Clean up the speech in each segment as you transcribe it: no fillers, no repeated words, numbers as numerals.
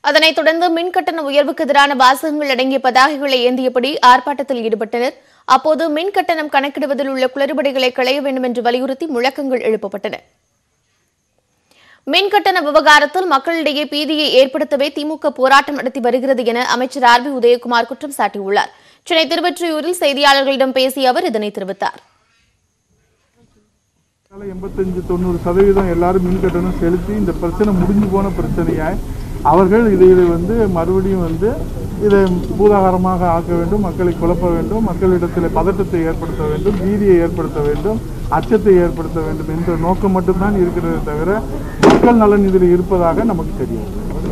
அதனைத் தொடர்ந்து மின்கட்டண உயர்வுக்கு எதிரான வாசகங்கள் அடங்கிய பதாகைகளை ஏந்தியபடி ஆர்ப்பாட்டத்தில் ஈடுபட்டனர். அப்போது மின் கட்டணம் கணக்கிடுவதில் உள்ள குளறுபடிகளை களைய வேண்டும் என்று வலியுறுத்தி முழக்கங்கள் எழுப்பப்பட்டன. மின்கட்டண விவகாரத்தில் மக்களிடையே பீதியை ஏற்படுத்தவே திமுக போராட்டம் நடத்தி வருகிறது என அமைச்சர் ஆர்.பி. உதயகுமார் குற்றம் சாட்டியுள்ளார். சென்னை திருவொற்றியூரில் செய்தியாளர்களிடம் பேசிய அவர் இதனை தெரிவித்தார். 85-90% எல்லாரும் மின் கட்டணம் செலுத்தி இந்த பிரச்சனை முடிஞ்சு போன பிரச்சனையாய் அவர்கள் இதை மறுபடியும் இதை பூதாகாரமாக ஆக்க வேண்டும், மக்களை குழப்ப வேண்டும், மக்களிடத்தில் பதட்டத்தை ஏற்படுத்த வேண்டும், பீதியை ஏற்படுத்த வேண்டும், அச்சத்தை ஏற்படுத்த வேண்டும் என்ற நோக்கம் மட்டும்தான் இருக்கிறதே தவிர மக்கள் நலன் இதில் இருப்பதாக நமக்கு தெரியும்.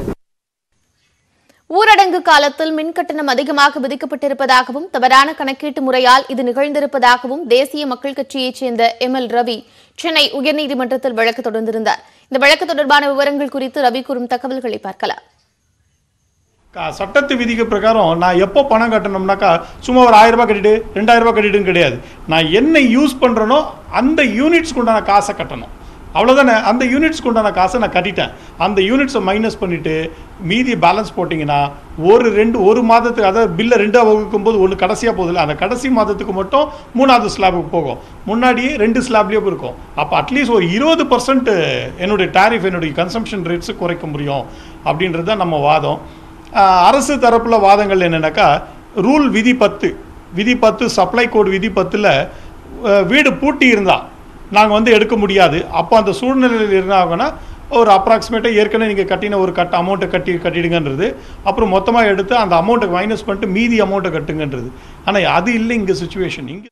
ஊரடங்கு காலத்தில் மின் கட்டணம் அதிகமாக விதிக்கப்பட்டிருப்பதாகவும் தவறான கணக்கீட்டு முறையால் இது நிகழ்ந்திருப்பதாகவும் தேசிய மக்கள் கட்சியைச் சேர்ந்த எம்.எல். ரவி சென்னை உயர்நீதிமன்றத்தில் வழக்கு தொடர்ந்திருந்தார். இந்த வழக்கு தொடர்பான விவரங்கள் குறித்து ரவி கூறும் தகவல்களை பார்க்கலாம். சட்டத்து விதிக்கு பிரகாரம் நான் எப்போ பணம் கட்டணும்னாக்கா சும்மா ஒரு 1000 ரூபாய் கட்டிட்டு 2000 ரூபாய் கட்டிட்டுன்னு கிடையாது. நான் என்ன யூஸ் பண்ணுறனோ அந்த யூனிட்ஸ்க்கு உண்டான காசை கட்டணும். அவ்வளோதானே. அந்த யூனிட்ஸ்க்கு உண்டான காசை நான் கட்டிட்டேன். அந்த யூனிட்ஸை மைனஸ் பண்ணிவிட்டு மீதி பேலன்ஸ் போட்டிங்கன்னா ஒரு மாதத்துக்கு, அதாவது பில்லை 2 வகுக்கும் போது ஒன்று கடைசியாக போகுதில்ல, அந்த கடைசி மாதத்துக்கு மட்டும் 3வது ஸ்லாபுக்கு போகும். முன்னாடியே 2 ஸ்லாப்லேயே இருக்கும். அப்போ அட்லீஸ்ட் ஒரு 20% என்னுடைய டாரிஃப், என்னுடைய கன்சம்ஷன் ரேட்ஸு குறைக்க முடியும் அப்படின்றது தான் நம்ம வாதம். அரசு தரப்பில் வாதங்கள் என்னென்னாக்கா, ரூல் விதி 10 சப்ளை கோட் விதி 10ல் வீடு பூட்டி இருந்தால் நாங்கள் எடுக்க முடியாது. அப்போ அந்த சூழ்நிலையில் இருந்தாங்கன்னா ஒரு அப்ராக்சிமேட்டாக ஏற்கனவே நீங்கள் கட்டின ஒரு அமௌண்ட்டை கட்டிடுங்கன்றது, அப்புறம் மொத்தமாக எடுத்து அந்த அமௌண்ட்டை மைனஸ் பண்ணிட்டு மீதி அமௌண்ட்டை கட்டுங்கன்றது. ஆனால் அது இல்லை இங்கே சுச்சுவேஷன். இங்கே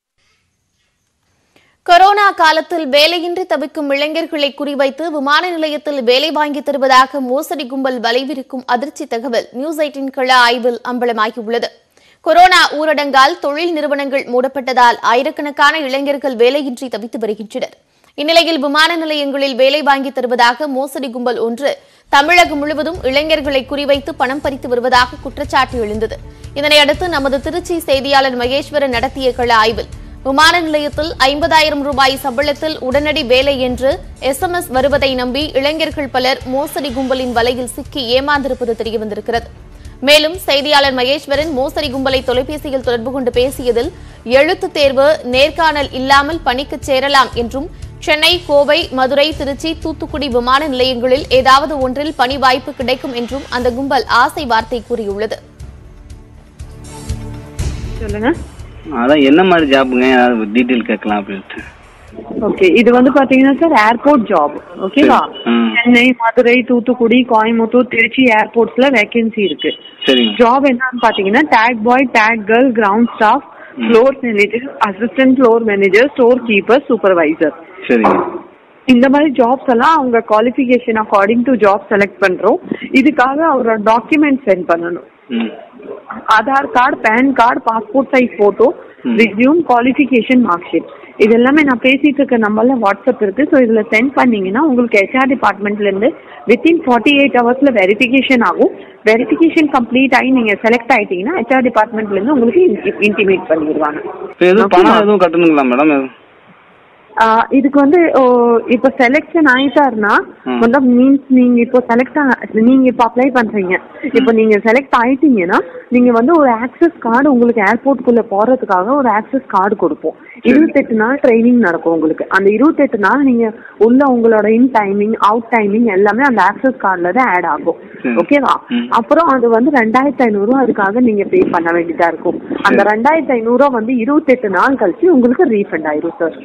கொரோனா காலத்தில் வேலையின்றி தவிக்கும் இளைஞர்களை குறிவைத்து விமான நிலையத்தில் வேலை வாங்கி தருவதாக மோசடி கும்பல் வலைவிரிக்கும் அதிர்ச்சி தகவல் News18 கள ஆய்வில் அம்பலமாகியுள்ளது. கொரோனா ஊரடங்கால் தொழில் நிறுவனங்கள் மூடப்பட்டதால் ஆயிரக்கணக்கான இளைஞர்கள் வேலையின்றி தவித்து வருகின்றனர். இந்நிலையில் விமான நிலையங்களில் வேலை வாங்கி தருவதாக மோசடி கும்பல் ஒன்று தமிழகம் முழுவதும் இளைஞர்களை குறிவைத்து பணம் பறித்து வருவதாக குற்றச்சாட்டு எழுந்தது. இதனையடுத்து நமது திருச்சி செய்தியாளர் மகேஸ்வரன் நடத்திய கள ஆய்வில் விமான நிலையத்தில் 50,000 ரூபாய் சம்பளத்தில் உடனடி வேலை என்று SMS வருவதை நம்பி இளைஞர்கள் பலர் மோசடி கும்பலின் வலையில் சிக்கி ஏமாந்திருப்பது தெரியவந்திருக்கிறது. மேலும் செய்தியாளர் மகேஸ்வரன் மோசடி கும்பலை தொலைபேசியில் தொடர்பு கொண்டு பேசியதில் எழுத்து தேர்வு, நேர்காணல் இல்லாமல் பணிக்கு சேரலாம் என்றும் சென்னை, கோவை, மதுரை, திருச்சி, தூத்துக்குடி விமான நிலையங்களில் ஏதாவது ஒன்றில் பணி வாய்ப்பு கிடைக்கும் என்றும் அந்த கும்பல் ஆசை வார்த்தை கூறியுள்ளது. அதான் என்ன மாதிரி ஜாப்ங்க, ஏதாவது டீடைல் கேட்கலாம் அப்படின்ட்டு. ஓகே, இது பாத்தீங்கன்னா சார் ஏர்போர்ட் ஜாப். ஓகேவா? சென்னை, மதுரை, தூத்துக்குடி, கோயம்புத்தூர், திருச்சி ஏர்போர்ட்ஸ்ல வேகன்சி இருக்கு. ஜாப் என்னன்னு பாத்தீங்கன்னா tag boy, tag girl, ground staff, floor manager, assistant floor manager, store keeper, supervisor. இந்த மாதிரி ஜாப்ஸ் எல்லாம் அவங்க qualification according to job select பண்றோம். இதுக்காக அவரோட டாக்குமெண்ட் சென்ட் பண்ணணும். Aadhaar card, pan card, passport size photo, resume, qualification, mark sheet. இது எல்லாமே நான் பேசிட்டு இருக்க நம்பர்ல வாட்ஸ்அப் இருக்கு. ஸோ இதுல சென்ட் பண்ணீங்கன்னா உங்களுக்கு HR டிபார்ட்மெண்ட்ல இருந்து வித்தின் 48 ஹவர்ஸ்ல வெரிஃபிகேஷன் ஆகும். வெரிஃபிகேஷன் கம்ப்ளீட் ஆகி நீங்க செலக்ட் ஆயிட்டீங்கன்னா HR டிபார்ட்மெண்ட்ல இருந்து உங்களுக்கு இன்டிமேட் பண்ணிடுவாங்க. எதுவும் கட்டணுங்களா மேடம்? இதுக்கு இப்ப செலக்ஷன் ஆயிட்டாருன்னா மீன்ஸ் நீங்க இப்போ நீங்க இப்ப அப்ளை பண்றீங்க. இப்ப நீங்க செலக்ட் ஆயிட்டீங்கன்னா நீங்க ஒரு ஆக்சஸ் கார்டு, உங்களுக்கு ஏர்போர்ட்குள்ள போறதுக்காக ஒரு ஆக்சஸ் கார்டு கொடுப்போம். 28 நாள் ட்ரைனிங் நடக்கும் உங்களுக்கு. அந்த 28 நாள் நீங்க உள்ள உங்களோட இன் டைமிங், அவுட் டைமிங் எல்லாமே அந்த ஆக்சஸ் கார்டுல தான் ஆட் ஆகும். ஓகேவா? அப்புறம் அது 2500 அதுக்காக நீங்க பே பண்ண வேண்டியதா இருக்கும். அந்த 2500 28 நாள் கழிச்சு உங்களுக்கு ரீஃபண்ட் ஆயிரும் சார்.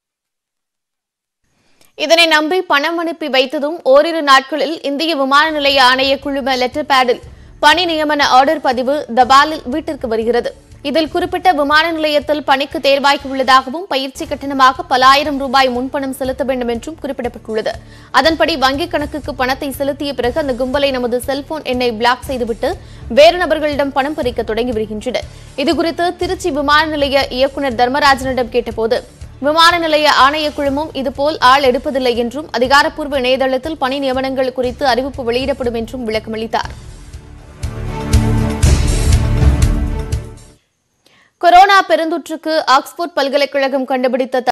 இதனை நம்பி பணம் அனுப்பி வைத்ததும் ஓரிரு நாட்களில் இந்திய விமான நிலைய ஆணைய குழும லெட்டர் பேடில் பணி நியமன ஆர்டர் பதிவு தபாலில் வீட்டிற்கு வருகிறது. இதில் குறிப்பிட்ட விமான நிலையத்தில் பணிக்கு தேர்வாகி உள்ளதாகவும் பயிற்சி கட்டணமாக பல ஆயிரம் ரூபாய் முன்பணம் செலுத்த வேண்டும் என்றும் குறிப்பிடப்பட்டுள்ளது. அதன்படி வங்கிக் கணக்குக்கு பணத்தை செலுத்திய பிறகு அந்த கும்பலை நமது செல்போன் எண்ணை பிளாக் செய்துவிட்டு வேறு நபர்களிடம் பணம் பறிக்க தொடங்கி வருகின்றனர். இதுகுறித்து திருச்சி விமான நிலைய இயக்குநர் தர்மராஜனிடம் கேட்டபோது விமான நிலைய ஆணைய குழுமம் இதுபோல் ஆள் எடுப்பதில்லை என்றும் அதிகாரப்பூர்வ இணையதளத்தில் பணி நியமனங்கள் குறித்து அறிவிப்பு வெளியிடப்படும் என்றும் விளக்கமளித்தார். கொரோனா பெருந்தொற்றுக்கு ஆக்ஸ்போர்ட் பல்கலைக்கழகம் கண்டுபிடித்த